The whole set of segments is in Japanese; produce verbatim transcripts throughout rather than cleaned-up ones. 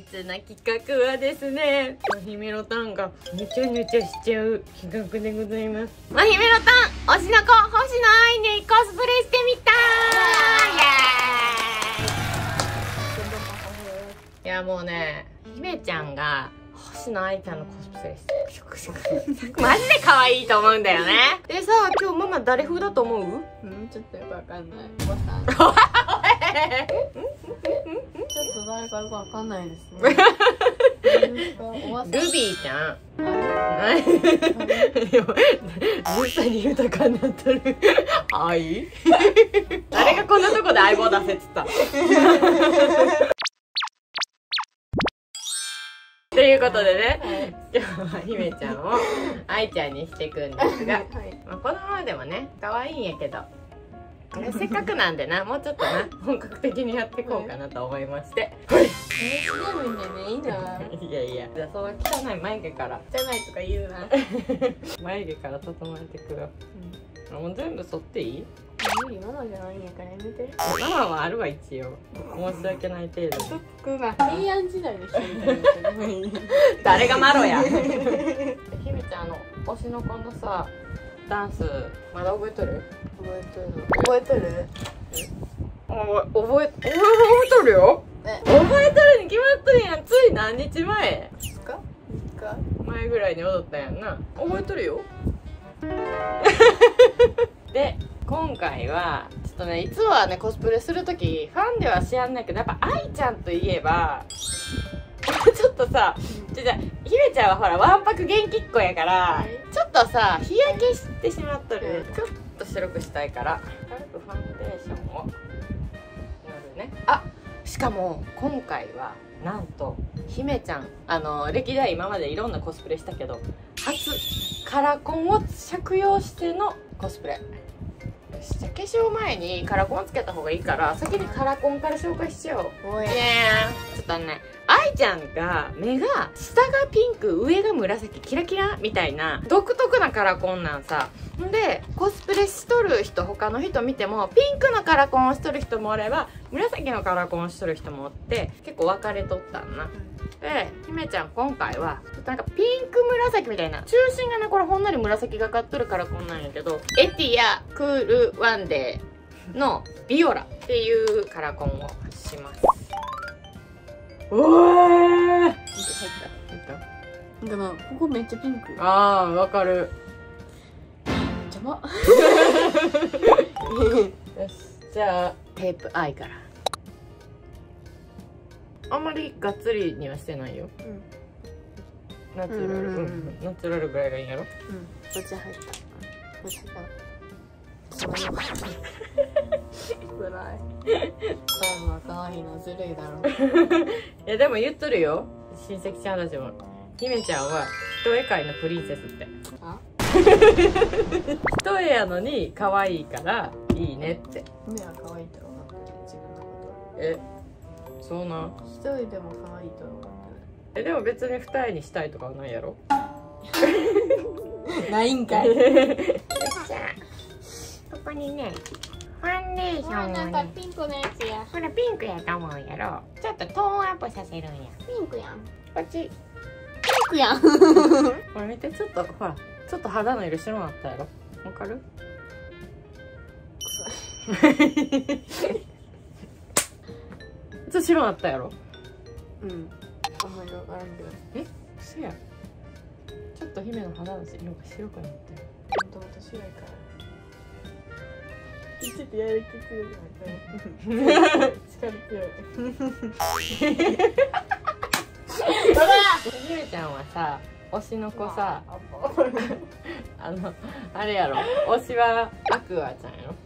日の企画はですね、まひめろたんがぬちゃぬちゃしちゃう企画でございます。まひめろたん推しの子星野愛にコスプレしてみたー。いやもうね、姫ちゃんが星野愛ちゃんのコスプレしてマジで可愛いと思うんだよね。でさ、今日ママ誰風だと思う？ うん、ちょっとよくわかんない。おばさん。ちょっと誰かよくわかんないですね。おばさん。 ルビーちゃん。ずっとに豊かになってる。愛？誰がこんなとこで相棒出せっつった。ということでね、今日は姫ちゃんを愛ちゃんにしていくんですが、まあこのままでもね可愛いんやけど、せっかくなんでな、もうちょっとな本格的にやっていこうかなと思いまして。はい。 え、白いんだね、いいな。 いやいや、じゃあその汚い眉毛からじゃないとか言うな。 眉毛から整えてくよ。うん、もう全部剃っていい？ 無理、ママじゃないんやからやめて。 ママはあるわ一応。申し訳ない程度に。 嘘つくな。平安時代の人みたいな。 誰がマロや。姫ちゃんの推しの子のさ、ダンスまだ覚えとる？ 覚えとる。覚えとる？ 覚え覚えとるよ。覚えとるに決まっとるやん。つい何日前？ ふつか？みっか？ 前ぐらいに踊ったやんな。覚えとるよ。で、今回はちょっとね、いつもはねコスプレする時ファンでは知らんないけど、やっぱ愛ちゃんといえばちょっとさ、じゃじゃ姫ちゃんはほらわんぱく元気っ子やから、ちょっとさ日焼けしてしまっとる。ちょっと白くしたいから軽くファンデーションを塗るね。あ、しかも今回はなんと姫ちゃん、あの歴代今までいろんなコスプレしたけど、初カラコンを着用してのコスプレ。よし、じゃあ化粧前にカラコンつけた方がいいから先にカラコンから紹介しちゃおう。おいねー、ちょっとね、愛ちゃんが目が下がピンク上が紫キラキラみたいな独特なカラコンなんさ。んでコスプレしとる人、他の人見てもピンクのカラコンをしとる人もおれば紫のカラコンをしとる人もおって、結構分かれとったんな。で姫ちゃん今回はなんかピンク紫みたいな、中心がねこれほんのり紫がかっとるカラコンなんやけど、エティアクールワンデーのビオラっていうカラコンをします。おー、入った入った。 でもここめっちゃピンク。 あー、わかる。 邪魔。 よし、じゃあテープアイから。あんまりがっつりにはしてないよ。うん、ナチュラル、うん、ナチュラルぐらいがいいんやろ。うん、 こっち入った。こっち入った。ぐらい。最後は可愛いのずるいだろ。 いやでも言っとるよ、親戚ちゃんたちも。姫ちゃんは一重界のプリンセスって。あ？一重やのに可愛いからいいねって。 目は可愛いと思ってる、自分のこと。 え、そうなん？ 一重でも可愛いと思ってる。 え、でも別に二重にしたいとかはないやろ。 ないんかい。 よっしゃ、ここにねファンデーションをね、 なんかピンクのやつや。 これピンクやと思うやろ。ちょっとトーンアップさせるんや。 ピンクやん。 こっちピンクやん。 これ見て、ちょっとほら、ちょっと肌の色白なったやろ。わかる？ちょっと白なったやろ。 うん、あんまりわからんけど。 え、嘘や。ちょっと姫の肌の色が白くなってる。 もともと白いから。ちょっとやる気強くなったね。力強い。 姫ちゃんはさ、推しの子さ、あのあれやろ、推しはアクアちゃんやろ。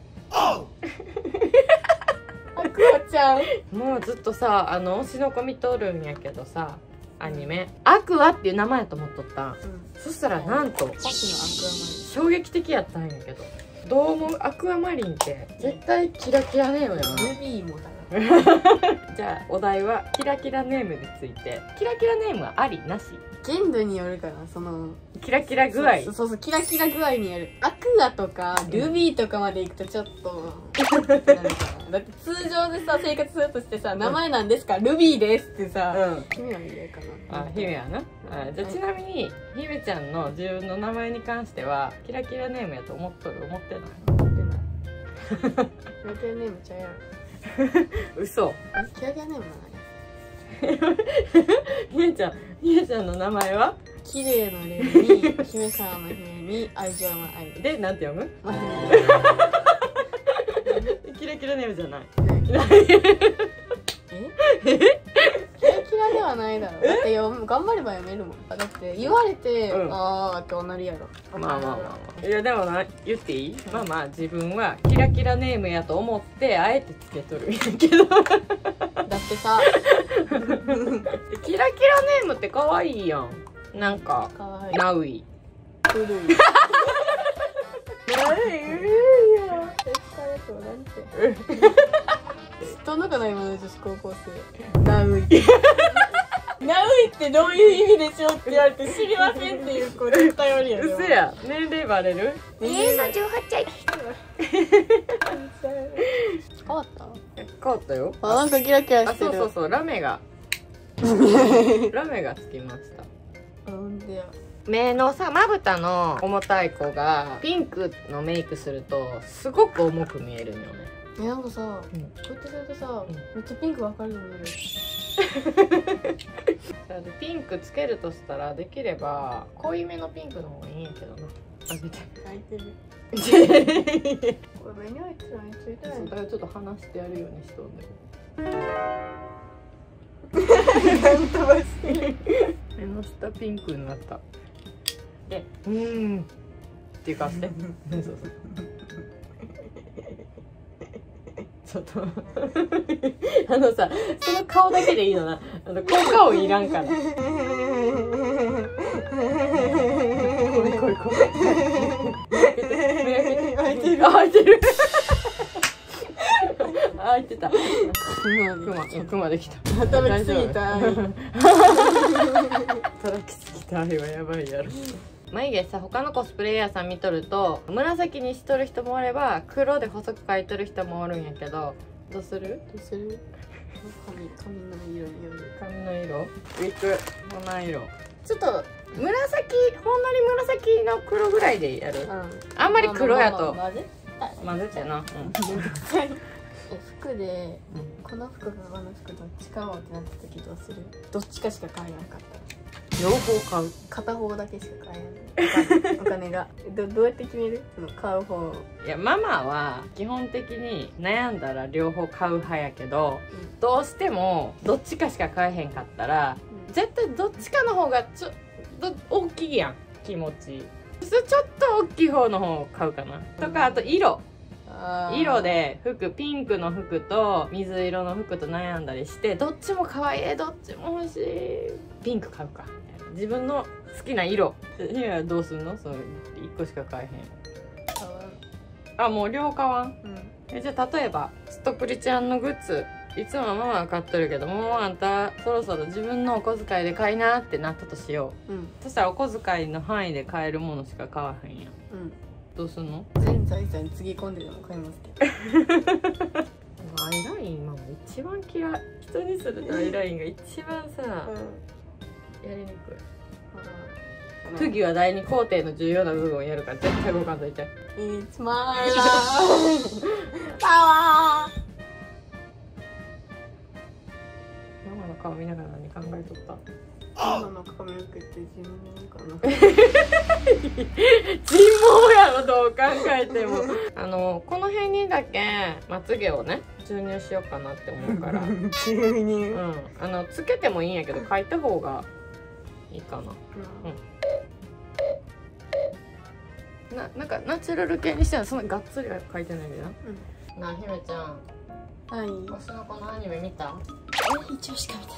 アクアちゃん。 もうずっとさ、あの推しの子見とるんやけどさ、アニメアクアっていう名前やと思っとった、うん、そしたらなんと衝撃的やったんやけど、どう思う？アクアマリンって絶対キラキラねえよやな。 ルビーもだな。 じゃあお題はキラキラネームについて。キラキラネームはありなし？ 限度によるかな、そのキラキラ具合。 そうそうそう、キラキラ具合による。アクアとかルビーとかまでいくとちょっとなんかだって通常でさ生活するとしてさ、名前なんですか、ルビーですってさ、 うん、 姫は嫌かな。 あ、姫やな。あ、じゃあちなみに姫ちゃんの自分の名前に関してはキラキラネームやと思っとる？思ってない？ 思ってない。キラキラネームちゃうやろ。 嘘。 キラキラネームは姫ちゃん、姫ちゃんの名前は綺麗のレムに姫様の姫に愛情の愛で、なんて読む？ まあキラキラネームじゃない。 えキラキラではないだろ。だって読む頑張れば読めるもん。だって言われて、 うん、 あーってなるやろ。 まあまあまあまあ。いやでもな、言っていい？まあまあ自分はキラキラネームやと思ってあえてつけとるんやけど。 だってさキラキラネームって可愛いやん。なんかかわいい。 ナウイ。 古い。古い古いよ。絶対やつはなんて。知っとんのかな今の女子高校生。ナウイ。ナウイってどういう意味でしょうって言われて知りませんっていう子絶対おるやん。 嘘や。年齢バレる？ ええのじゅうはっさい。変わった？ 変わったよ。 あ、なんかキラキラあ、 してる。 そうそうそう、ラメがラメがつきました。 あ、ほんでや。 目のさ、まぶたの重たい子がピンクのメイクするとすごく重く見えるんよね。 え、なんかさ、 うん、 こうやってするとさ、 うん、 めっちゃピンク分かるよね。 でピンクつけるとしたらできれば濃いめのピンクの方がいいんやけどな。あげて。 泣いてる。これ目に入ってないついてない。 そうだからちょっと離してやるようにしとんで。 なんとばしてる。 目の下ピンクになった。で、うーんっていうかして。そうそう。ちょっとあのさ、その顔だけでいいのな。あの効果音いらんから。これこれこれ。開いてる。開いてる。開いてた。クマ、クマできた。 働きすぎた。 働きすぎた愛はやばいやろ。眉毛さ、他のコスプレイヤーさん見とると紫にしとる人もおれば黒で細く描いとる人もおるんやけど、どうする？ どうする？髪、髪の色による。 髪の色？ウィッグ、こんな色。ちょっと紫、ほんのり紫の黒ぐらいでやる。うん、あんまり黒やと混ぜ混ぜてな。うん。 服で、この服かこの服どっち買おうってなった時どうする？どっちかしか買えなかった。 両方買う。 片方だけしか買えない。お金がどどうやって決める？その買う方。 いや、ママは基本的に悩んだら両方買う派やけど、うん、どうしてもどっちかしか買えへんかったら、うん、絶対どっちかの方がちょど大きいやん、気持ち。ちょっと大きい方の方を買うかな。とか、あと色。色で服、ピンクの服と水色の服と悩んだりして、どっちも可愛い、どっちも欲しい、ピンク買うか。自分の好きな色。姫はどうすんの？そういっこしか買えへん。 買わん。 あ、もう両買わん。 うん、 え、じゃあ例えばストプリちゃんのグッズ、いつもママは買っとるけど、もうあんたそろそろ自分のお小遣いで買いなってなったとしよう。うん、そしたらお小遣いの範囲で買えるものしか買わへんやん。うん、どうすんの？ 全財産つぎ込んででも買いますけど。 アイラインママ一番嫌い。人にするとアイラインが一番さ、うん、やりにくい。釘は第二工程の重要な部分をやるから絶対動かんといて。 It's my life. パワー。 ママの顔見ながら何考えとった？ ママの髪の毛って人毛かな。 人毛やろ、どう考えても。あのこの辺にだけまつげをね注入しようかなって思うから。 注入。 うん。あのつけてもいいんやけど描いた方がいいかな。うん。な, なんかナチュラル系にしてはそんながっつりは描いてないけどな。うん、なあ姫ちゃん。 はい。 推しの子のアニメ見た？ え、一応しか見てない。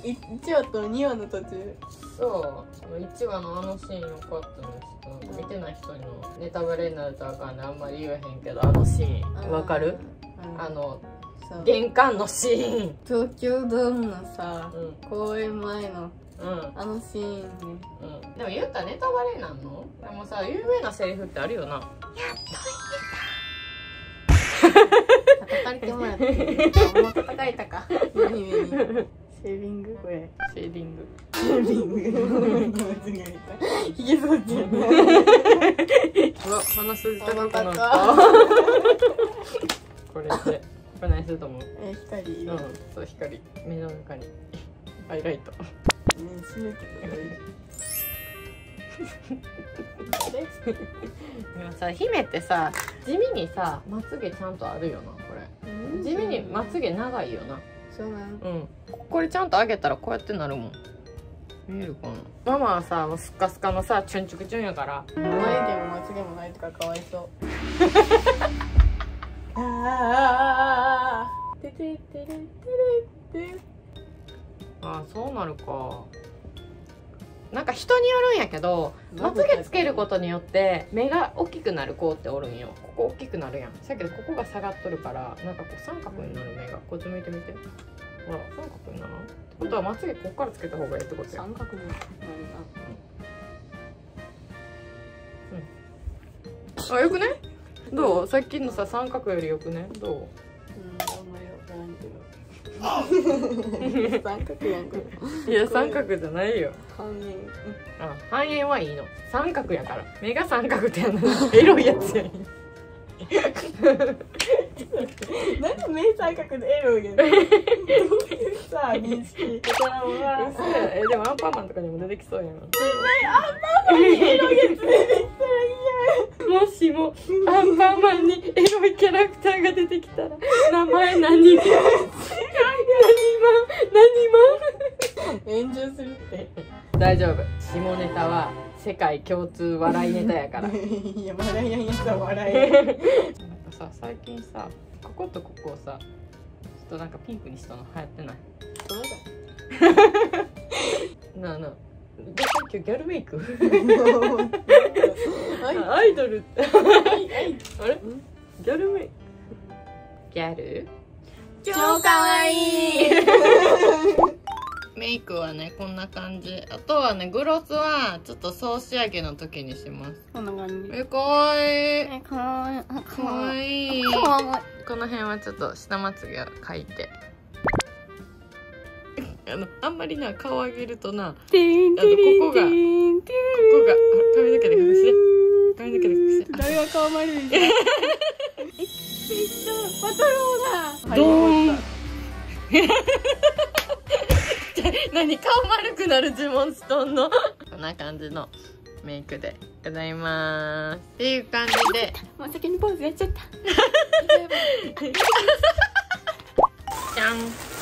いちわとにわの途中。 そう。いちわのあのシーンよかったんですけど、見てない人にネタバレになるとあかんね、あんまり言えへんけど、あのシーンわかる？あのさ玄関のシーン。 東京ドームのさ、 うん公演前のうんあのシーンね。 うん、でも言ったらネタバレなんの？でもさ、有名なセリフってあるよな。やっ叩かれてもらってもう叩かれたか。何々シェービングこれ。 シェーディング。 シェービング。間違えた。ひげ剃っちゃう。 うわ、鼻筋高くなっ。 甘かったた。 これで、これ何すると思う？ え、光入れる。 うん、そう光、目の中にハイライト。 ね、閉めてくれる。 でもさ、姫ってさ、地味にさ、まつげちゃんとあるよな、これ。地味にまつげ長いよな。 そうなの。 うん。これちゃんと上げたらこうやってなるもん。見えるかな。ママはさ、もうスッカスカのさ、チュンチュクチュンやから。 眉毛もまつげもないとかかわいそう。ああ。てててれてれて。 ああ、そうなるか。なんか人によるんやけど、まつげつけることによって目が大きくなる子っておるんよ。ここ大きくなるやん。だけどここが下がっとるから、なんかこう三角になる目が。こっち向いてみて。ほら、三角にならんってことはまつげこっからつけた方がいいってことや。 三角になるあ、よくね？どう？さっきのさ、三角よりよくね？どう？ な。うん、あんまりわからんけど。三角やんこれ。 いや、三角じゃないよ。 半円。 あ、半円はいいの。三角やから。目が三角ってやんな。エロいやつやん。 なんで目三角でエロいやん。どういうさ認識。だからもうわ。 嘘や。え、でもアンパンマンとかにも出てきそうやん。 アンパンマンにエロいやつ出てきたらいいやん。 もしもアンパンマンにエロいキャラクターが出てきたら名前何何マン何炎上するって。 マン大丈夫。下ネタは世界共通笑いネタやから。 いや笑いやんやつは笑え。 なんかさ、最近さ、こことここをさ、ちょっとなんかピンクにしたの流行ってない？ そうだ。 なあなあ、でさっきギャルメイクはアイドルっていはいあれギャルメイクギャル超かわいい。 メイクはねこんな感じ。あとはねグロスはちょっと総仕上げの時にします。 こんな感じ。 え、かわいい。 え、かわいい。 かわいい。 かわいい。 この辺はちょっと下まつげを描いてあのあんまりな顔上げるとな、あのここがここが髪の毛で隠して髪の毛で隠して誰が顔丸いじゃん。一緒パトローだ。 ドーン何顔丸くなる呪文しとんのこんな感じのメイクでございますっていう感じでもう先にポーズやっちゃったじゃん、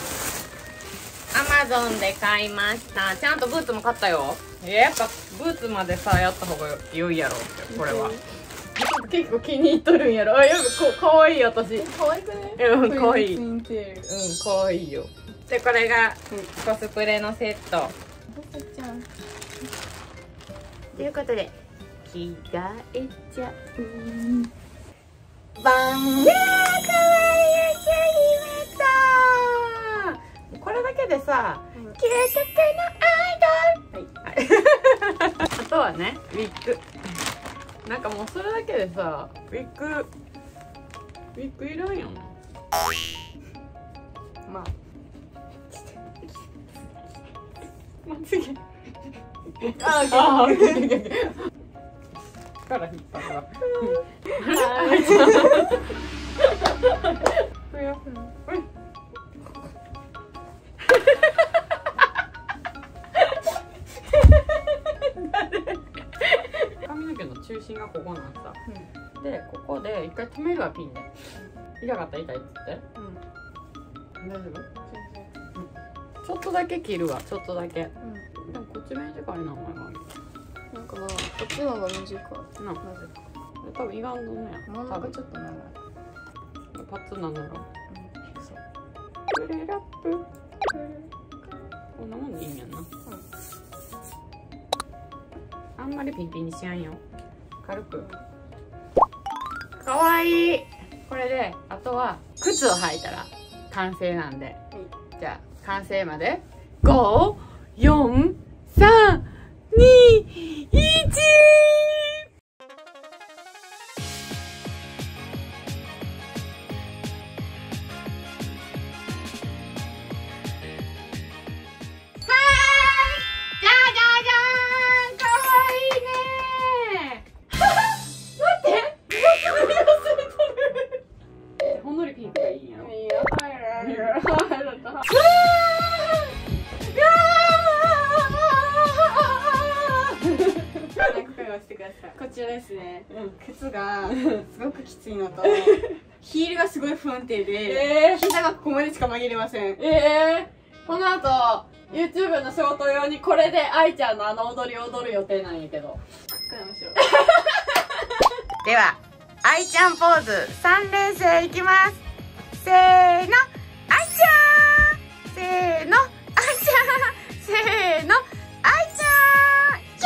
アマゾンで買いました。ちゃんとブーツも買ったよ。いや、やっぱブーツまでさやった方が良いやろってこれは結構気に入っとるんやろ。あ、やっぱこう可愛い私。 可愛くね。 うん、可愛い。 ツイうん、 ンテール。 可愛いよ。でこれがコスプレのセット。 ボサちゃん。 ということで着替えちゃう。 バン。 いやー、可愛いやつこれだけでさ、 うん究極のアイドル、はい、はい、あとはねウィッグ。なんかもうそれだけでさウィッグウィッグいらんよな。 まあ。 まつげあああ、 から引っ張るわ。髪の毛の中心がここなんさ、うん、でここで一回止めるわピンで。痛かった痛いっつって、うん、大丈夫？ちょっとだけ切るわ、ちょっとだけ。うん、でもこっち短いな、お前が。 なんかな、こっちの方が短い。 な、なぜか。多分いがんどんね。 真ん中ちょっと長い。 パッツンなんだろう。うん、そう。クレラップ。こんなもんでいいんやんな。うん。あんまりピンピンにしやんよ。軽く。かわいい。これで、あとは靴を履いたら完成なんで、じゃあ完成までご、よん、さん、に、いち。 こちらですね、うん、靴がすごくきついのとヒールがすごい不安定で、えー、膝がここまでしか曲げれません。 えー、この後 YouTube の仕事用にこれで愛ちゃんのあの踊りを踊る予定なんやけどでは愛ちゃんポーズさんれんせいいきます。せーの、愛ちゃん、せーの、愛ちゃん、せーの、愛ちゃん。キ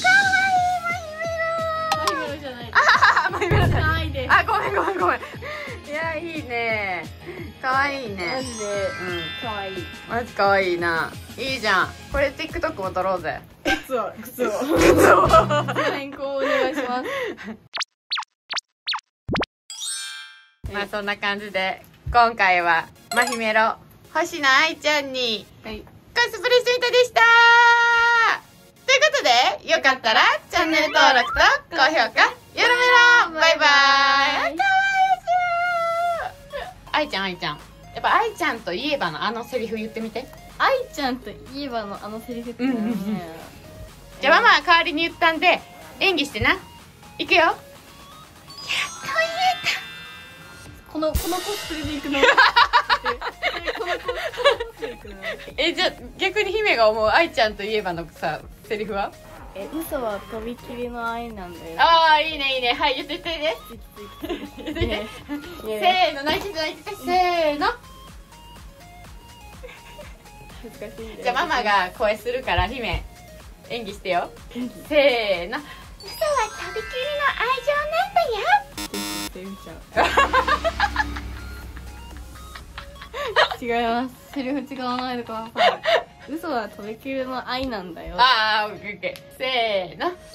ャー、かわいいマヒメロ。マヒメロじゃないです。あ、マヒメロじゃないです。あ、ごめんごめんごめん。いや、いいね。かわいいね。マジで、うん、かわいい。マジかわいいな。いいじゃん。これ TikTok も撮ろうぜ。 靴を、靴を。 靴を。 変更お願いします。 まあそんな感じで今回はマヒメロ星野愛ちゃんにコスプレスイートでした。ということでよかったらチャンネル登録と高評価よろめろ。バイバイ。かわいい。愛ちゃん愛ちゃん、やっぱ愛ちゃんといえばのあのセリフ言ってみて。 愛ちゃんといえばのあのセリフって何や。 じゃあママは代わりに言ったんで演技してな。いくよ。やっと言えた。 この、このコスプレでいくのこのコスプレでいくのえ、じゃあ逆に姫が思う愛ちゃんといえばのさセリフは？ え、嘘はとびきりの愛なんだよ。 ああ、いいねいいね。はい、言って言ってね。言って言って。せーの、泣いてて泣いてて。せーの。 恥ずかしいんだよ。 じゃあママが声するから姫演技してよ。せーの。嘘はとびきりの愛情なんだよ。 違います。セリフ違わないでください。嘘はとびきりの愛なんだよ。 ああ、オッケーオッケー。せーの。